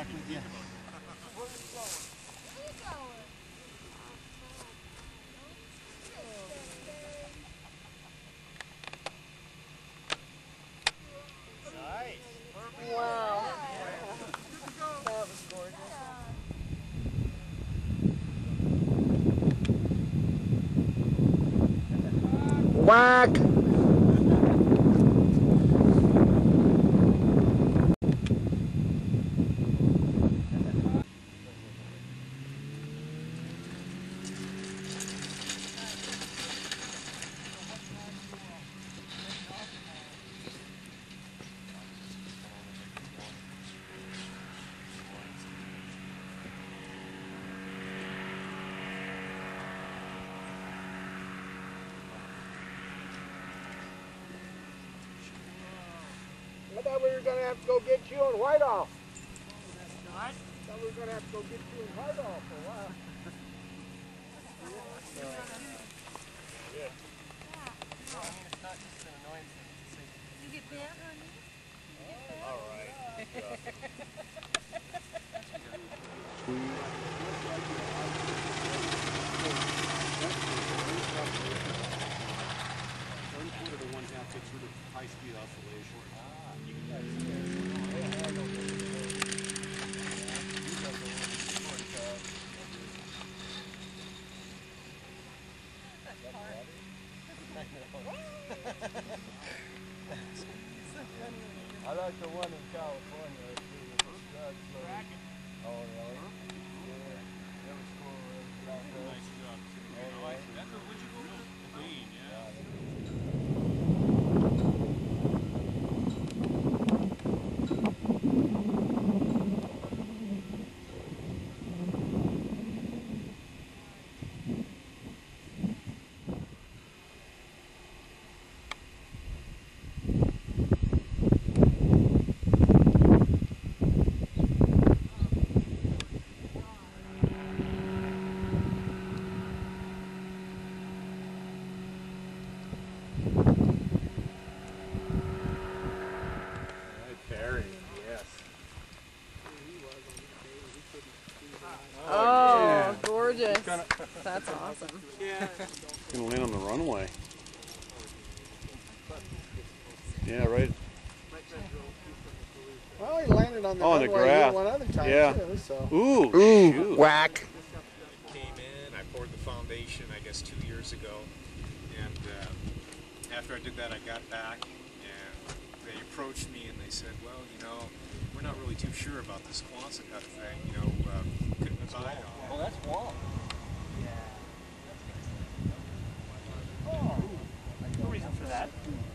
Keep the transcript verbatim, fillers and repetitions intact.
back with you. Wow. That was gorgeous. Whack! I thought we were going to have to go get you in Whitehall. What? I thought we were going to have to go get you in Whitehall for a while. Yeah. I mean, it's not just an annoyance thing. You get bent, honey? You get bent? All right. One quarter to one half gets rid of high-speed oscillation. Ah, you I like the one in California. Oh, really? Yeah. That was cool. Nice job. Oh, that's what would you go with? Clean, yeah. Oh, Oh, gorgeous. That's awesome. Yeah. Gonna land on the runway. Yeah, right. Well, he landed on the Oh, on the runway grass. one other time Yeah. too, so. Ooh, Ooh, shoot. whack. Came in, I poured the foundation, I guess, two years ago, and uh, after I did that, I got back, and they approached me, and they said, well, you know, we're not really too sure about this Quonset hut thing, you know, uh, couldn't we buy it on? Oh, that's wall. No reason for that.